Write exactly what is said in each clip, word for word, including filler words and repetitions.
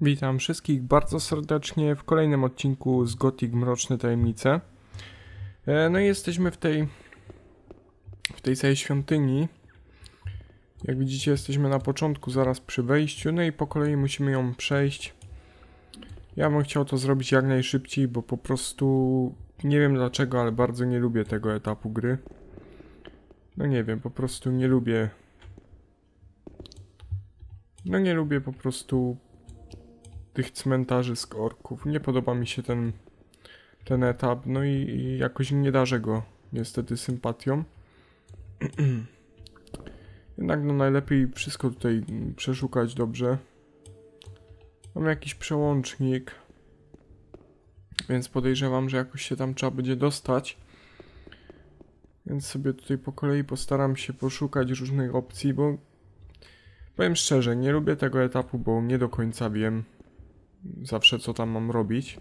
Witam wszystkich bardzo serdecznie w kolejnym odcinku z Gothic Mroczne Tajemnice. E, no i jesteśmy w tej w tej całej świątyni. Jak widzicie, jesteśmy na początku, zaraz przy wejściu, no i po kolei musimy ją przejść. Ja bym chciał to zrobić jak najszybciej, bo po prostu nie wiem dlaczego, ale bardzo nie lubię tego etapu gry. No nie wiem, po prostu nie lubię. No nie lubię po prostu tych cmentarzy z orków. Nie podoba mi się ten, ten etap, no i, i jakoś nie darzę go niestety sympatią. Jednak no najlepiej wszystko tutaj przeszukać dobrze. Mam jakiś przełącznik, więc podejrzewam, że jakoś się tam trzeba będzie dostać. Więc sobie tutaj po kolei postaram się poszukać różnych opcji, bo powiem szczerze, nie lubię tego etapu, bo nie do końca wiem zawsze co tam mam robić.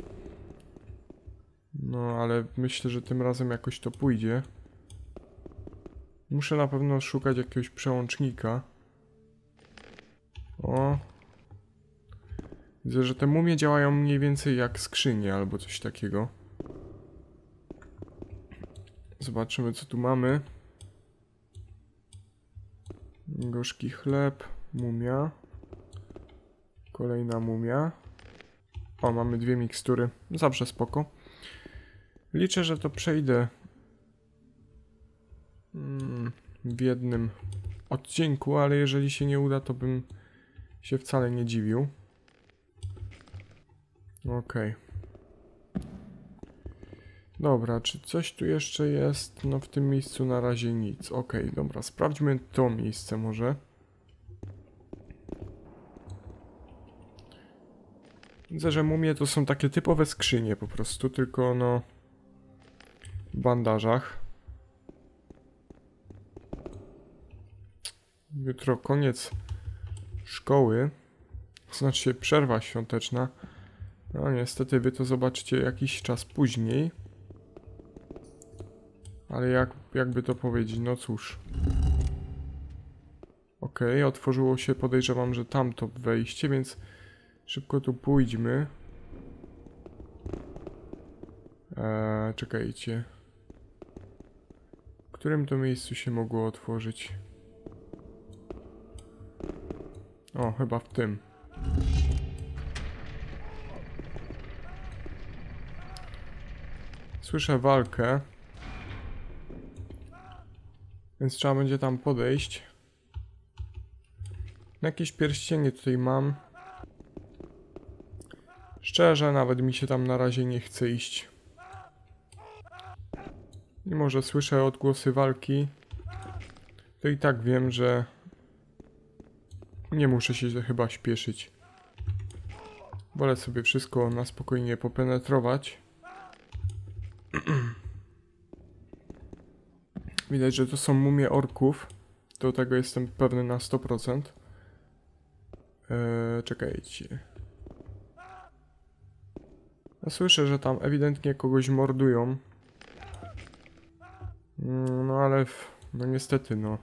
No ale myślę, że tym razem jakoś to pójdzie. Muszę na pewno szukać jakiegoś przełącznika. O. Widzę, że te mumie działają mniej więcej jak skrzynie albo coś takiego. Zobaczymy, co tu mamy. Gorzki chleb, mumia. Kolejna mumia. O, mamy dwie mikstury. Zawsze spoko. Liczę, że to przejdę w jednym odcinku, ale jeżeli się nie uda, to bym się wcale nie dziwił. Okej. Dobra, czy coś tu jeszcze jest? No w tym miejscu na razie nic. Okej, dobra, sprawdźmy to miejsce może. Widzę, że mumie to są takie typowe skrzynie po prostu, tylko no w bandażach. Jutro koniec szkoły, znaczy się przerwa świąteczna. No niestety wy to zobaczycie jakiś czas później. Ale jak, jakby to powiedzieć, no cóż. Okej, okay, otworzyło się, podejrzewam, że tamto wejście, więc szybko tu pójdźmy. Eee, czekajcie. W którym to miejscu się mogło otworzyć? O, chyba w tym. Słyszę walkę. Więc trzeba będzie tam podejść. Jakieś pierścienie tutaj mam. Szczerze, nawet mi się tam na razie nie chce iść. Mimo że słyszę odgłosy walki, to i tak wiem, że nie muszę się chyba śpieszyć. Wolę sobie wszystko na spokojnie popenetrować. Widać, że to są mumie orków. Do tego jestem pewny na sto procent. Eee, czekajcie. Ja słyszę, że tam ewidentnie kogoś mordują. No ale, no niestety, no.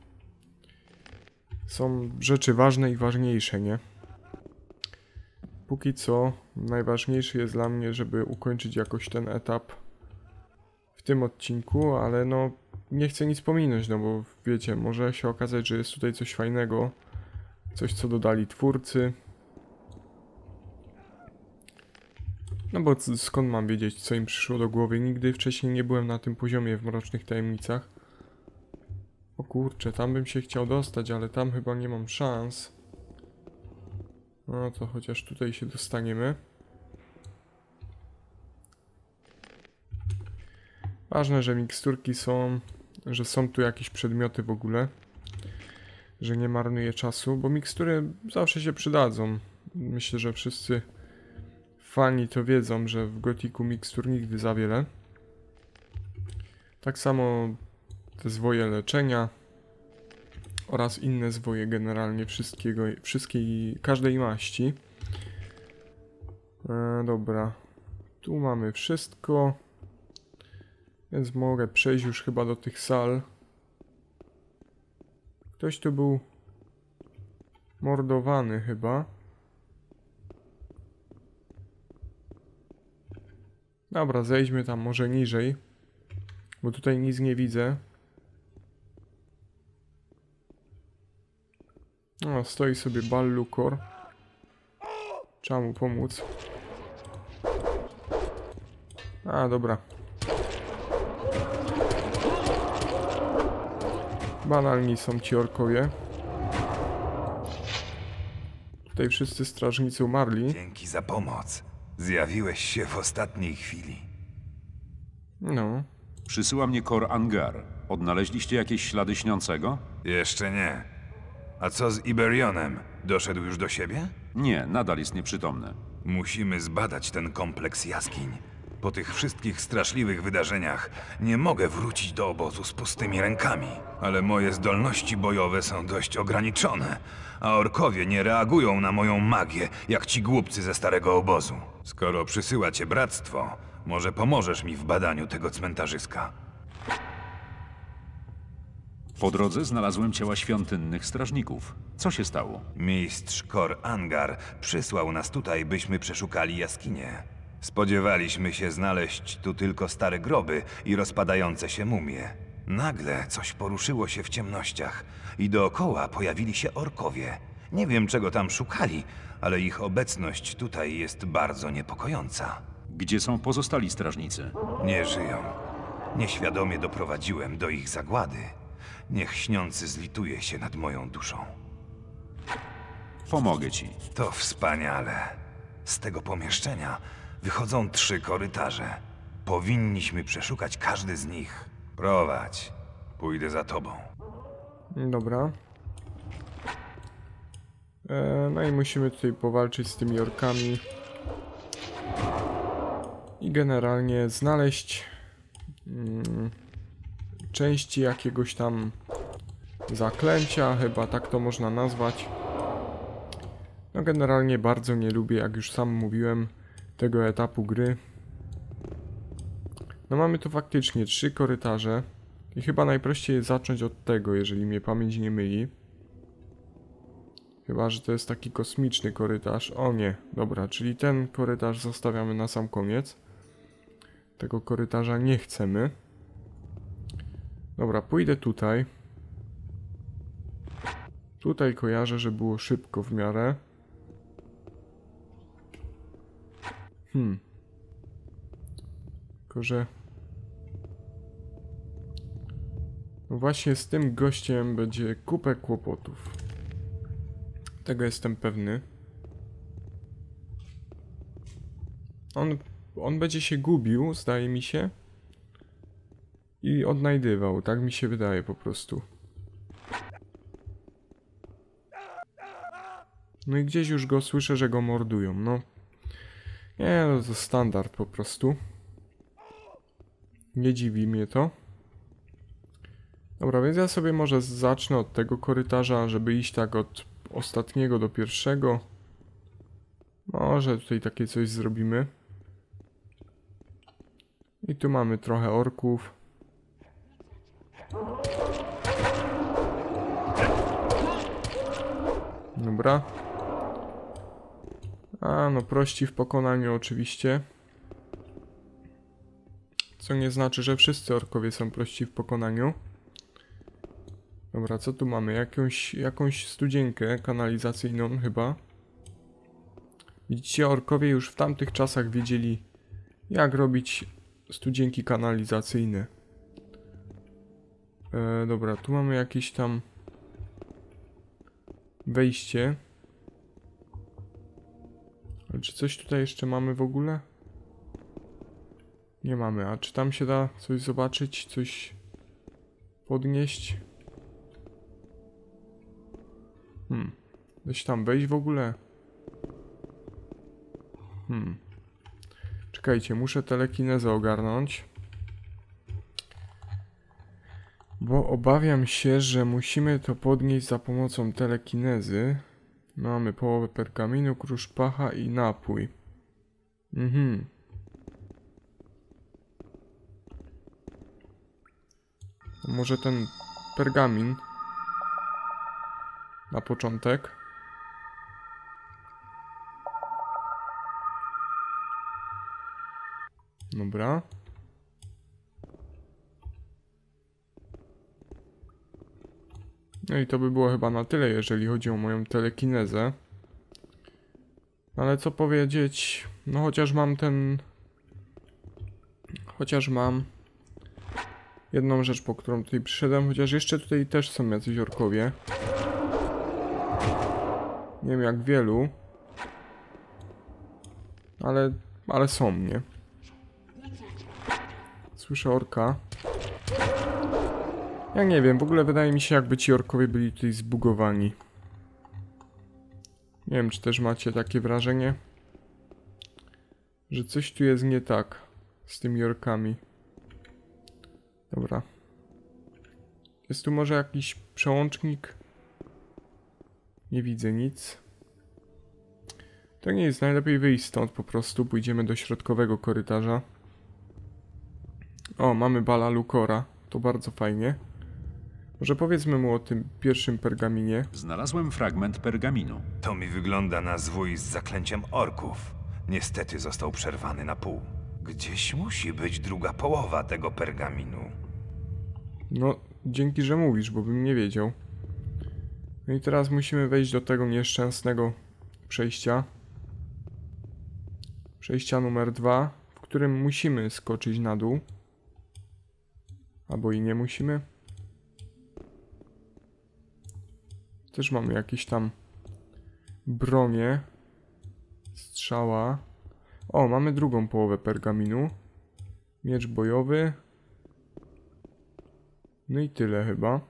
Są rzeczy ważne i ważniejsze, nie? Póki co, najważniejszy jest dla mnie, żeby ukończyć jakoś ten etap w tym odcinku, ale no, nie chcę nic pominąć, no bo wiecie, może się okazać, że jest tutaj coś fajnego. Coś, co dodali twórcy. No bo skąd mam wiedzieć, co im przyszło do głowy? Nigdy wcześniej nie byłem na tym poziomie w Mrocznych Tajemnicach. O kurczę, tam bym się chciał dostać, ale tam chyba nie mam szans. No to chociaż tutaj się dostaniemy. Ważne, że miksturki są, że są tu jakieś przedmioty w ogóle. Że nie marnuję czasu, bo mikstury zawsze się przydadzą. Myślę, że wszyscy fani to wiedzą, że w Gothicu mikstur nigdy za wiele. Tak samo te zwoje leczenia oraz inne zwoje generalnie wszystkiego, wszystkiej, każdej maści. E, dobra, tu mamy wszystko, więc mogę przejść już chyba do tych sal. Ktoś tu był mordowany chyba. Dobra, zejdźmy tam może niżej, bo tutaj nic nie widzę. O, stoi sobie Ballukor. Trzeba mu pomóc. A, dobra. Banalni są ci orkowie. Tutaj wszyscy strażnicy umarli. Dzięki za pomoc. Zjawiłeś się w ostatniej chwili. No. Przysyła mnie Kor Angar. Odnaleźliście jakieś ślady śniącego? Jeszcze nie. A co z Iberionem? Doszedł już do siebie? Nie, nadal jest nieprzytomny. Musimy zbadać ten kompleks jaskiń. Po tych wszystkich straszliwych wydarzeniach nie mogę wrócić do obozu z pustymi rękami. Ale moje zdolności bojowe są dość ograniczone, a orkowie nie reagują na moją magię, jak ci głupcy ze starego obozu. Skoro przysyła cię bractwo, może pomożesz mi w badaniu tego cmentarzyska. Po drodze znalazłem ciała świątynnych strażników. Co się stało? Mistrz Kor Angar przysłał nas tutaj, byśmy przeszukali jaskinie. Spodziewaliśmy się znaleźć tu tylko stare groby i rozpadające się mumie. Nagle coś poruszyło się w ciemnościach i dookoła pojawili się orkowie. Nie wiem, czego tam szukali, ale ich obecność tutaj jest bardzo niepokojąca. Gdzie są pozostali strażnicy? Nie żyją. Nieświadomie doprowadziłem do ich zagłady. Niech śniący zlituje się nad moją duszą. Pomogę ci. To wspaniale. Z tego pomieszczenia wychodzą trzy korytarze. Powinniśmy przeszukać każdy z nich. Prowadź. Pójdę za tobą. Dobra. E, no i musimy tutaj powalczyć z tymi orkami. I generalnie znaleźć mm, części jakiegoś tam zaklęcia, chyba tak to można nazwać. No generalnie bardzo nie lubię, jak już sam mówiłem, tego etapu gry. No mamy tu faktycznie trzy korytarze i chyba najprościej jest zacząć od tego, jeżeli mnie pamięć nie myli. Chyba że to jest taki kosmiczny korytarz. O nie, dobra, czyli ten korytarz zostawiamy na sam koniec. Tego korytarza nie chcemy. Dobra, pójdę tutaj. Tutaj kojarzę, że było szybko w miarę. Hmm. Tylko, że... No właśnie z tym gościem będzie kupę kłopotów. Tego jestem pewny. On, on będzie się gubił, zdaje mi się. I odnajdywał, tak mi się wydaje po prostu. No i gdzieś już go słyszę, że go mordują, no. Nie, no to standard po prostu. Nie dziwi mnie to. Dobra, więc ja sobie może zacznę od tego korytarza, żeby iść tak od ostatniego do pierwszego. Może tutaj takie coś zrobimy. I tu mamy trochę orków. Dobra. A, no prości w pokonaniu oczywiście. Co nie znaczy, że wszyscy orkowie są prości w pokonaniu. Dobra, co tu mamy? Jakąś, jakąś studzienkę kanalizacyjną chyba. Widzicie, orkowie już w tamtych czasach wiedzieli, jak robić studzienki kanalizacyjne. E, dobra, tu mamy jakieś tam wejście. Ale czy coś tutaj jeszcze mamy w ogóle? Nie mamy. A czy tam się da coś zobaczyć? Coś podnieść? Hmm. Da się tam wejść w ogóle? Hmm. Czekajcie, muszę telekinezę ogarnąć. Bo obawiam się, że musimy to podnieść za pomocą telekinezy. Mamy połowę pergaminu, kruszpacha i napój. Mhm. Może ten pergamin na początek. Dobra. No i to by było chyba na tyle, jeżeli chodzi o moją telekinezę. Ale co powiedzieć, no chociaż mam ten... Chociaż mam jedną rzecz, po którą tutaj przyszedłem, chociaż jeszcze tutaj też są jacyś orkowie. Nie wiem jak wielu. Ale, ale są, nie? Słyszę orka. Ja nie wiem, w ogóle wydaje mi się, jakby ci orkowie byli tutaj zbugowani. Nie wiem, czy też macie takie wrażenie, że coś tu jest nie tak z tymi orkami. Dobra. Jest tu może jakiś przełącznik? Nie widzę nic. To nie jest, najlepiej wyjść stąd po prostu. Pójdziemy do środkowego korytarza. O, mamy Bala Lukora. To bardzo fajnie. Może powiedzmy mu o tym pierwszym pergaminie. Znalazłem fragment pergaminu. To mi wygląda na zwój z zaklęciem orków. Niestety został przerwany na pół. Gdzieś musi być druga połowa tego pergaminu. No, dzięki, że mówisz, bo bym nie wiedział. No i teraz musimy wejść do tego nieszczęsnego przejścia. Przejścia numer dwa, w którym musimy skoczyć na dół. Albo i nie musimy. Też mamy jakieś tam bronie. Strzała. O, mamy drugą połowę pergaminu. Miecz bojowy. No i tyle chyba.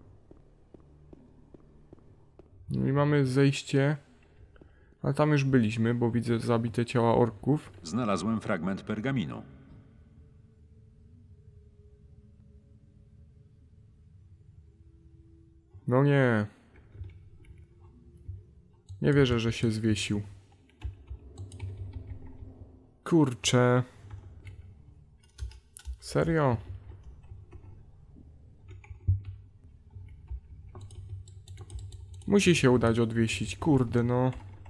No i mamy zejście. Ale tam już byliśmy, bo widzę zabite ciała orków. Znalazłem fragment pergaminu. No nie. Nie wierzę, że się zwiesił. Kurczę. Serio? Musi się udać odwiesić, kurde no.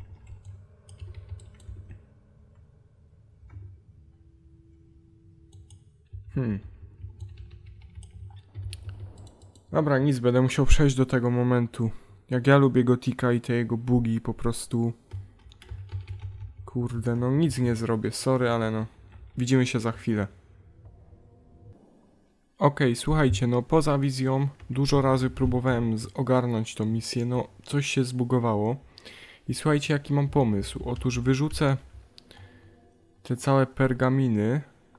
Hmm. Dobra, nic, będę musiał przejść do tego momentu. Jak ja lubię Gotika i te jego bugi, po prostu... Kurde, no nic nie zrobię, sorry, ale no... Widzimy się za chwilę. Okej, okay, słuchajcie, no poza wizją dużo razy próbowałem ogarnąć tą misję, no coś się zbugowało. I słuchajcie, jaki mam pomysł. Otóż wyrzucę te całe pergaminy.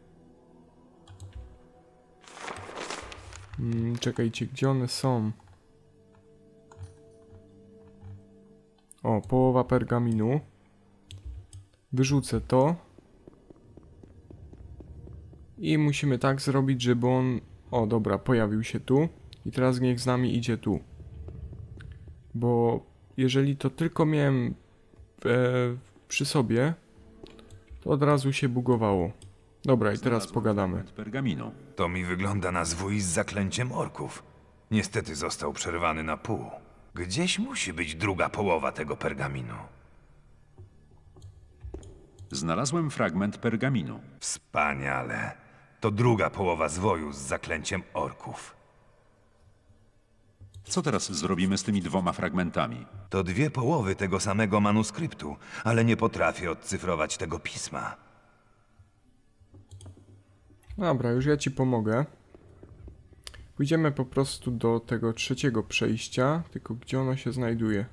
Hmm, czekajcie, gdzie one są? O, połowa pergaminu. Wyrzucę to. I musimy tak zrobić, żeby on... O, dobra, pojawił się tu. I teraz niech z nami idzie tu. Bo jeżeli to tylko miałem e, przy sobie, to od razu się bugowało. Dobra, i teraz pogadamy. Pergaminu. To mi wygląda na zwój z zaklęciem orków. Niestety został przerwany na pół. Gdzieś musi być druga połowa tego pergaminu. Znalazłem fragment pergaminu. Wspaniale. To druga połowa zwoju z zaklęciem orków. Co teraz zrobimy z tymi dwoma fragmentami? To dwie połowy tego samego manuskryptu, ale nie potrafię odcyfrować tego pisma. Dobra, już ja ci pomogę. Pójdziemy po prostu do tego trzeciego przejścia, tylko gdzie ono się znajduje?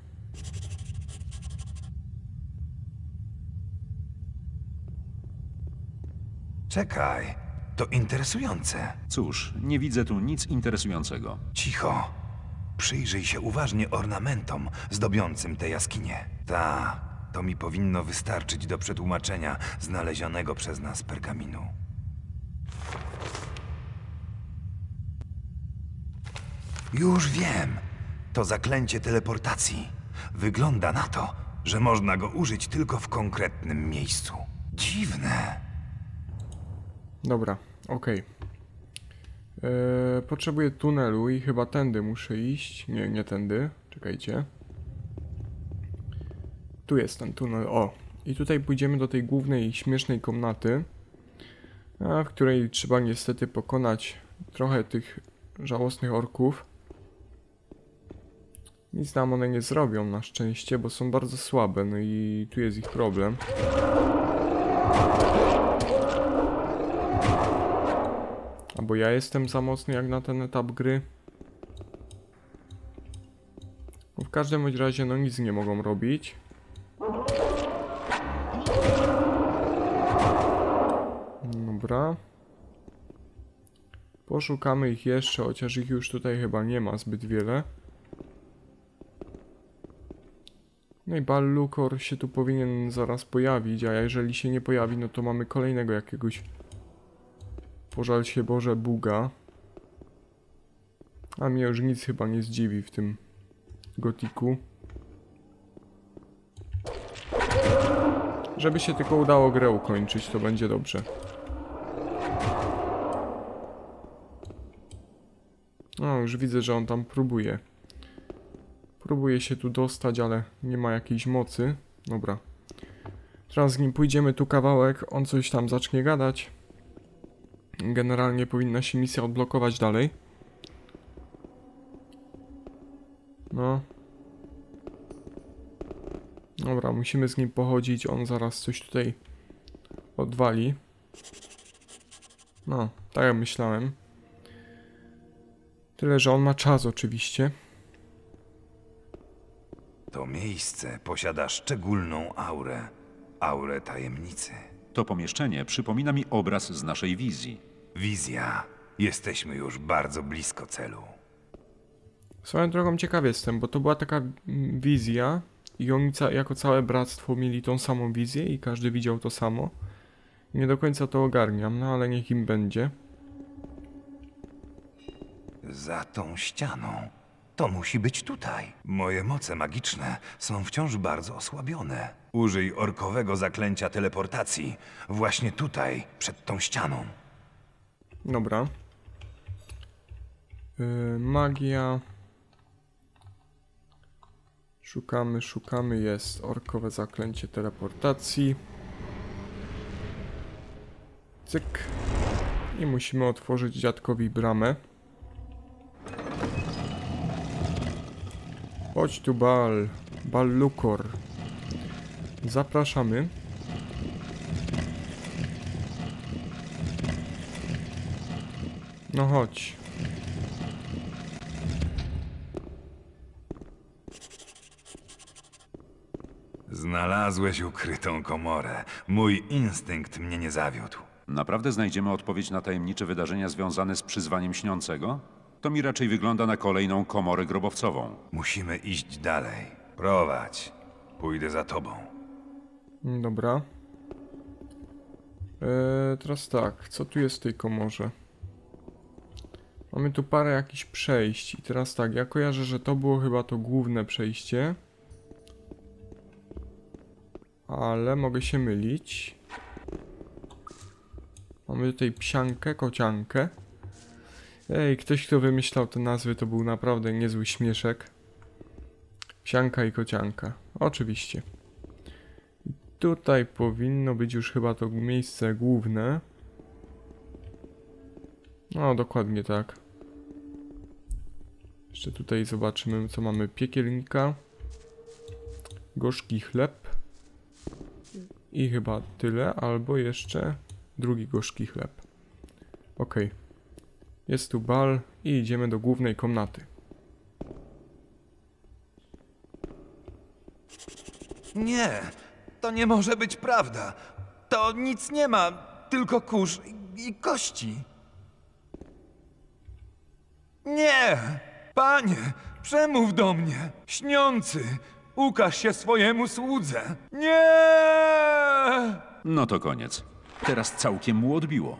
Czekaj, to interesujące. Cóż, nie widzę tu nic interesującego. Cicho. Przyjrzyj się uważnie ornamentom zdobiącym tę jaskinię. Ta, to mi powinno wystarczyć do przetłumaczenia znalezionego przez nas pergaminu. Już wiem. To zaklęcie teleportacji. Wygląda na to, że można go użyć tylko w konkretnym miejscu. Dziwne. Dobra, okej. Okay. Potrzebuję tunelu i chyba tędy muszę iść. Nie, nie tędy. Czekajcie. Tu jest ten tunel. O. I tutaj pójdziemy do tej głównej, śmiesznej komnaty. a w której trzeba niestety pokonać trochę tych żałosnych orków. Nic nam one nie zrobią na szczęście, bo są bardzo słabe, no i tu jest ich problem. Albo ja jestem za mocny jak na ten etap gry. W każdym bądź razie no nic nie mogą robić. Dobra. Poszukamy ich jeszcze, chociaż ich już tutaj chyba nie ma zbyt wiele. No i Bal-Lukor się tu powinien zaraz pojawić, a jeżeli się nie pojawi, no to mamy kolejnego jakiegoś, pożal się Boże, buga. A mnie już nic chyba nie zdziwi w tym gotiku. Żeby się tylko udało grę ukończyć, to będzie dobrze. No, już widzę, że on tam próbuje. Próbuje się tu dostać, ale nie ma jakiejś mocy. Dobra. Teraz z nim pójdziemy tu kawałek, on coś tam zacznie gadać. Generalnie powinna się misja odblokować dalej. No. Dobra, musimy z nim pochodzić, on zaraz coś tutaj odwali. No, tak jak myślałem. Tyle, że on ma czas oczywiście. To miejsce posiada szczególną aurę. Aurę tajemnicy. To pomieszczenie przypomina mi obraz z naszej wizji. Wizja. Jesteśmy już bardzo blisko celu. Swoją drogą ciekaw jestem, bo to była taka mm, wizja i oni ca jako całe bractwo mieli tą samą wizję i każdy widział to samo. Nie do końca to ogarniam, no ale niech im będzie. Za tą ścianą. To musi być tutaj. Moje moce magiczne są wciąż bardzo osłabione. Użyj orkowego zaklęcia teleportacji. Właśnie tutaj, przed tą ścianą. Dobra. Yy, magia. Szukamy, szukamy. Jest orkowe zaklęcie teleportacji. Cyk. I musimy otworzyć dziadkowi bramę. Chodź tu, Bal. Bal-Lukor. Zapraszamy. No chodź. Znalazłeś ukrytą komorę. Mój instynkt mnie nie zawiódł. Naprawdę znajdziemy odpowiedź na tajemnicze wydarzenia związane z przyzwaniem śniącego? To mi raczej wygląda na kolejną komorę grobowcową. Musimy iść dalej. Prowadź. Pójdę za tobą. Dobra. Eee, teraz tak, co tu jest w tej komorze? Mamy tu parę jakichś przejść i teraz tak, ja kojarzę, że to było chyba to główne przejście. Ale mogę się mylić. Mamy tutaj psiankę, kociankę. Ej, ktoś kto wymyślał te nazwy, to był naprawdę niezły śmieszek. Psianka i kocianka. Oczywiście. I tutaj powinno być już chyba to miejsce główne. No, dokładnie tak. Jeszcze tutaj zobaczymy, co mamy. Piekielnika. Gorzki chleb. I chyba tyle, albo jeszcze drugi gorzki chleb. Ok. Jest tu Bal i idziemy do głównej komnaty. Nie, to nie może być prawda. To nic nie ma, tylko kurz i, i kości. Nie! Panie, przemów do mnie, śniący, ukaż się swojemu słudze. Nie! No to koniec. Teraz całkiem mu odbiło.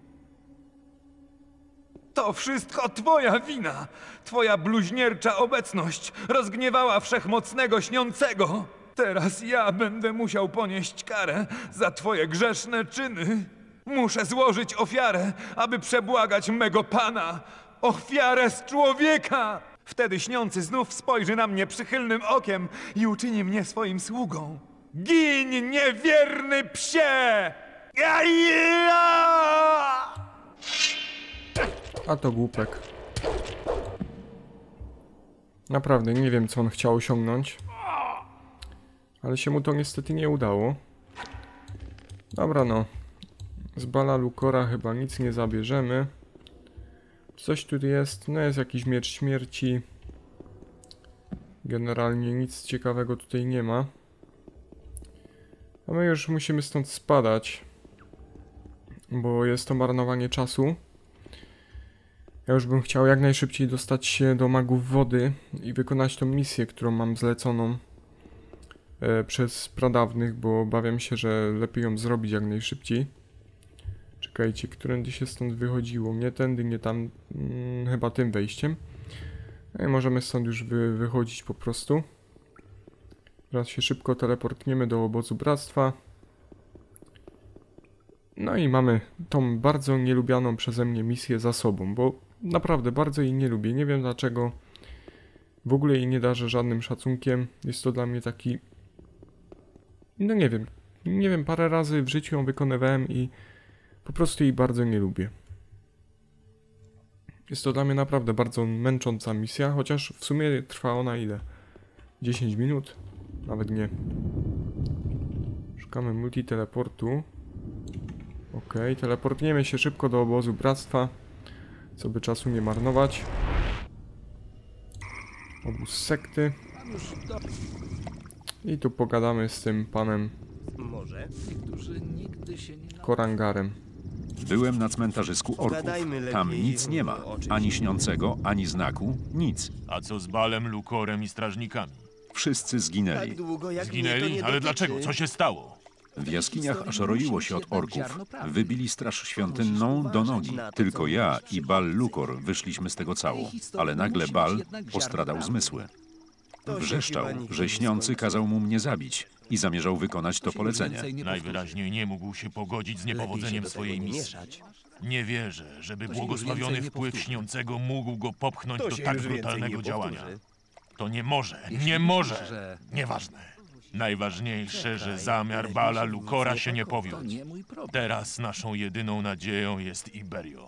To wszystko twoja wina. Twoja bluźniercza obecność rozgniewała wszechmocnego śniącego. Teraz ja będę musiał ponieść karę za twoje grzeszne czyny. Muszę złożyć ofiarę, aby przebłagać mego pana. Ofiarę z człowieka! Wtedy śniący znów spojrzy na mnie przychylnym okiem i uczyni mnie swoim sługą. Gin, niewierny psie! A to głupek. Naprawdę nie wiem, co on chciał osiągnąć. Ale się mu to niestety nie udało. Dobra no. Z Bala Lukora chyba nic nie zabierzemy. Coś tu jest. No jest jakiś miecz śmierci. Generalnie nic ciekawego tutaj nie ma. A my już musimy stąd spadać. Bo jest to marnowanie czasu. Ja już bym chciał jak najszybciej dostać się do magów wody i wykonać tą misję, którą mam zleconą e, przez pradawnych, bo obawiam się, że lepiej ją zrobić jak najszybciej. Czekajcie, którędy się stąd wychodziło? Nie tędy, nie tam, hmm, chyba tym wejściem. No i możemy stąd już wy, wychodzić po prostu. Teraz się szybko teleportniemy do obozu bractwa. No i mamy tą bardzo nielubianą przeze mnie misję za sobą, bo naprawdę bardzo jej nie lubię. Nie wiem dlaczego. W ogóle jej nie darzę żadnym szacunkiem. Jest to dla mnie taki... No nie wiem. Nie wiem, parę razy w życiu ją wykonywałem i po prostu jej bardzo nie lubię. Jest to dla mnie naprawdę bardzo męcząca misja, chociaż w sumie trwa ona ile? dziesięć minut? Nawet nie. Szukamy multiteleportu. Ok, teleportniemy się szybko do obozu bractwa, co by czasu nie marnować. Obóz sekty. I tu pogadamy z tym panem Korangarem. Byłem na cmentarzysku orków. Tam nic nie ma. Ani śniącego, ani znaku. Nic. A co z Balem, Lukorem i strażnikami? Wszyscy zginęli. Zginęli? Ale dlaczego? Co się stało? W jaskiniach aż roiło się od orków. Wybili straż świątynną do nogi. Tylko ja i Bal Lukor wyszliśmy z tego cało. Ale nagle Bal postradał zmysły. Wrzeszczał, że śniący kazał mu mnie zabić i zamierzał wykonać to polecenie. Najwyraźniej nie mógł się pogodzić z niepowodzeniem swojej misji. Nie wierzę, żeby błogosławiony wpływ śniącego mógł go popchnąć do tak brutalnego działania. To nie może, nie może! Nieważne. Najważniejsze, że zamiar Bala Lukora się nie powiódł. Teraz naszą jedyną nadzieją jest Iberion.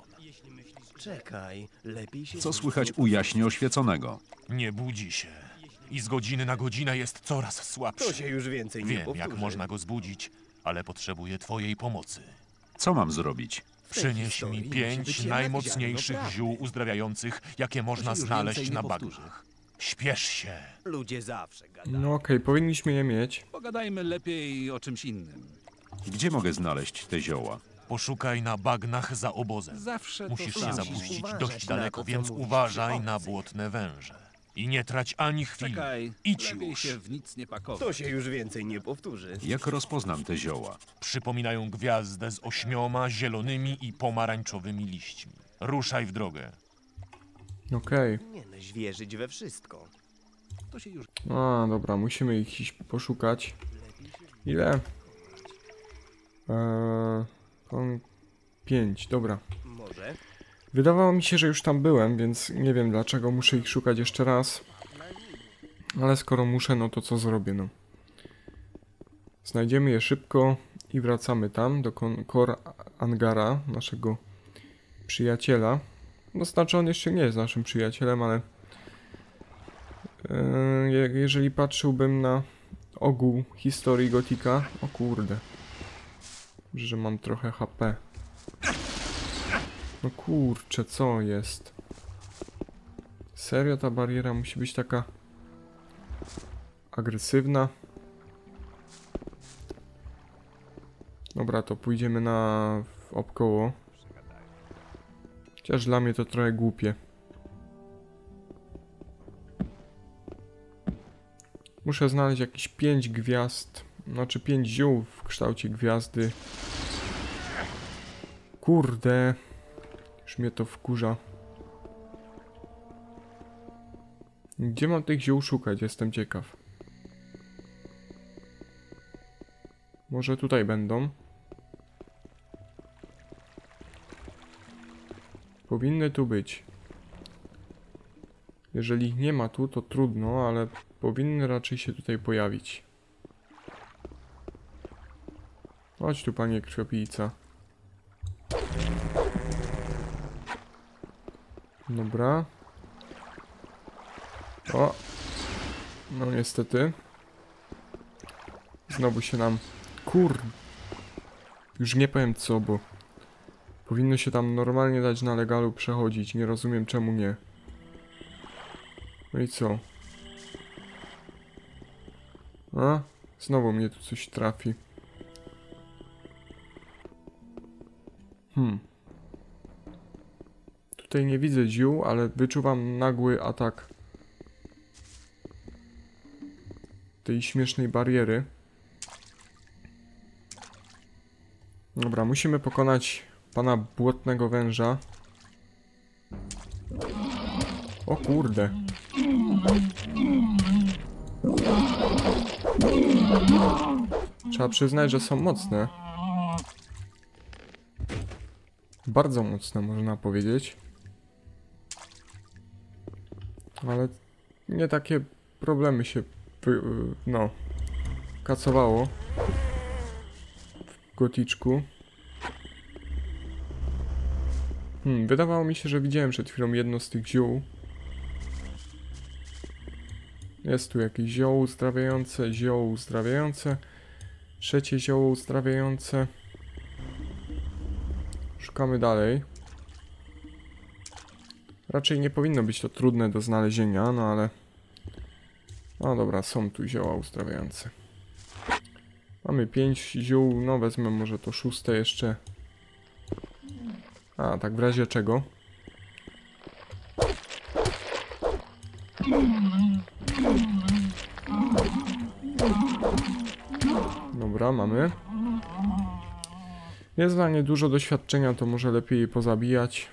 Co słychać u jaśnie oświeconego? Nie budzi się. I z godziny na godzinę jest coraz słabszy. To się już więcej nie Wiem, powtórzy. jak można go zbudzić, ale potrzebuję twojej pomocy. Co mam zrobić? Przynieś mi pięć najmocniejszych ziół uzdrawiających, jakie można znaleźć na bagnach. Śpiesz się. Ludzie zawsze gadają. No okej, powinniśmy je mieć. Pogadajmy lepiej o czymś innym. Gdzie mogę znaleźć te zioła? Poszukaj na bagnach za obozem. Zawsze Musisz to się samo. zapuścić Uważać dość na daleko, to, co więc mówisz uważaj przy na obcych. błotne węże. I nie trać ani chwili. Czekaj, Idź lepiej już. się w nic nie pakować. To się już więcej nie powtórzy. Jak rozpoznam te zioła? Przypominają gwiazdę z ośmioma zielonymi i pomarańczowymi liśćmi. Ruszaj w drogę. Okej. Nie no, wierzyć we wszystko. To się już... A, dobra, musimy ich iść poszukać. Ile? Eee, kon... Pięć, dobra. Może? Wydawało mi się, że już tam byłem, więc nie wiem dlaczego muszę ich szukać jeszcze raz. Ale skoro muszę, no to co zrobię, no. Znajdziemy je szybko i wracamy tam do Kor Angara, naszego przyjaciela. No znaczy on jeszcze nie jest naszym przyjacielem, ale yy, je jeżeli patrzyłbym na ogół historii Gotika, o kurde, że mam trochę H P. No kurczę, co jest? Serio ta bariera musi być taka agresywna? Dobra, to pójdziemy na obkoło. Chociaż dla mnie to trochę głupie. Muszę znaleźć jakieś pięć gwiazd, znaczy pięć ziół w kształcie gwiazdy. Kurde. Już mnie to wkurza. Gdzie mam tych ziół szukać? Jestem ciekaw. Może tutaj będą. Powinny tu być. Jeżeli ich nie ma tu, to trudno, ale powinny raczej się tutaj pojawić. Chodź tu, panie krwiopijca. Dobra. O! No niestety. Znowu się nam... Kur... Już nie powiem co, bo... Powinno się tam normalnie dać na legalu przechodzić. Nie rozumiem czemu nie. No i co? A? Znowu mnie tu coś trafi. Hmm. Tutaj nie widzę ziół, ale wyczuwam nagły atak tej śmiesznej bariery. Dobra, musimy pokonać pana błotnego węża. O kurde. Trzeba przyznać, że są mocne. Bardzo mocne, można powiedzieć. Ale nie takie problemy się wy, no kacowało w goticzku. Hmm, wydawało mi się, że widziałem przed chwilą jedno z tych ziół. Jest tu jakieś zioło uzdrawiające, zioło uzdrawiające, trzecie zioło uzdrawiające. Szukamy dalej. Raczej nie powinno być to trudne do znalezienia, no ale... No dobra, są tu zioła uzdrawiające. Mamy pięć ziół, no wezmę może to szóste jeszcze. A, tak w razie czego. Dobra, mamy. Jest dla niej dużo doświadczenia, to może lepiej jej pozabijać.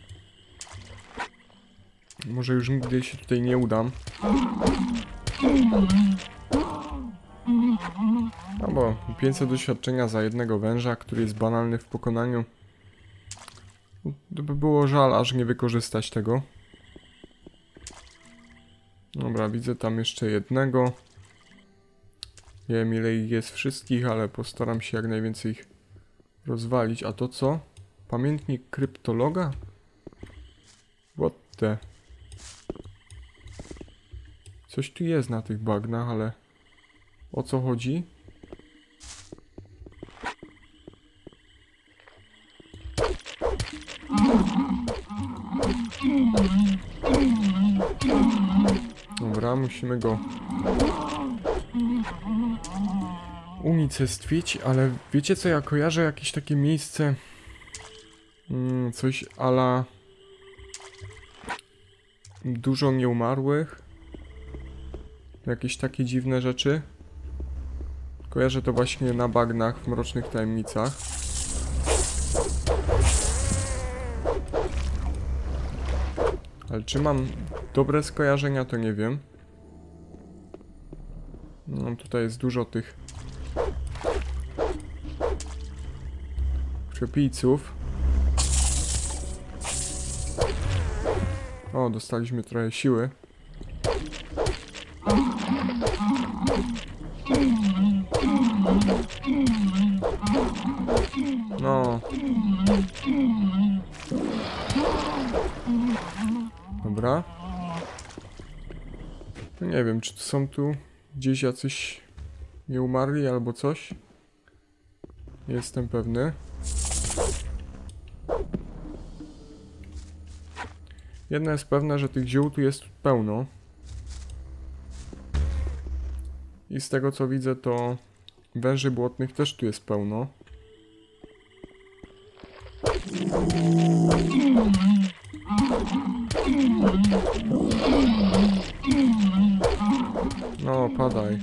Może już nigdy się tutaj nie udam. No bo pięćset doświadczenia za jednego węża, który jest banalny w pokonaniu. To by było żal, aż nie wykorzystać tego. Dobra, widzę tam jeszcze jednego. Nie wiem ile ich jest wszystkich, ale postaram się jak najwięcej ich rozwalić. A to co? Pamiętnik kryptologa? What the... Coś tu jest na tych bagnach, ale... O co chodzi? Dobra, musimy go unicestwić, ale wiecie co, ja kojarzę jakieś takie miejsce, hmm, coś a la dużo nieumarłych, jakieś takie dziwne rzeczy. Kojarzę to właśnie na bagnach w Mrocznych Tajemnicach. Ale czy mam dobre skojarzenia, to nie wiem. No tutaj jest dużo tych krwiopijców. O, dostaliśmy trochę siły. No. Dobra. Nie wiem, czy to są tu gdzieś jacyś nie umarli albo coś. Nie jestem pewny. Jedno jest pewne, że tych ziół tu jest pełno. I z tego co widzę, to węży błotnych też tu jest pełno. No, padaj.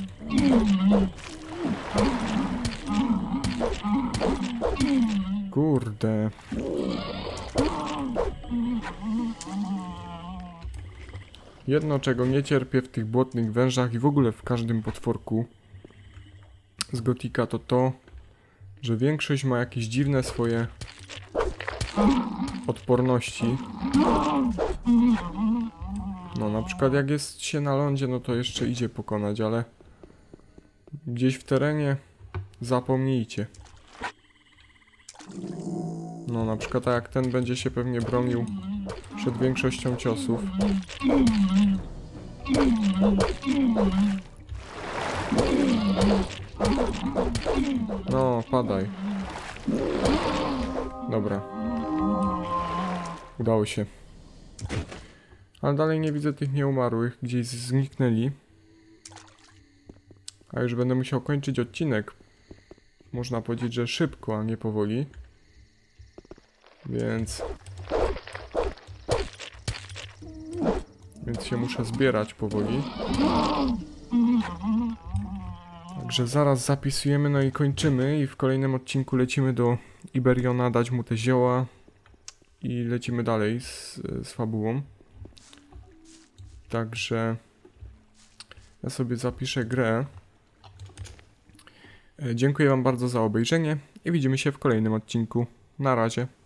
Kurde. Jedno, czego nie cierpię w tych błotnych wężach i w ogóle w każdym potworku z Gotika, to to, że większość ma jakieś dziwne swoje odporności. No, na przykład jak jest się na lądzie, no to jeszcze idzie pokonać, ale gdzieś w terenie zapomnijcie. No na przykład tak jak ten będzie się pewnie bronił przed większością ciosów. No, padaj. Dobra. Udało się. Ale dalej nie widzę tych nieumarłych, gdzieś zniknęli. A już będę musiał kończyć odcinek. Można powiedzieć, że szybko, a nie powoli. Więc... Więc się muszę zbierać powoli. Także zaraz zapisujemy, no i kończymy. I w kolejnym odcinku lecimy do Iberiona, dać mu te zioła. I lecimy dalej z, z fabułą. Także... Ja sobie zapiszę grę. Dziękuję wam bardzo za obejrzenie i widzimy się w kolejnym odcinku. Na razie.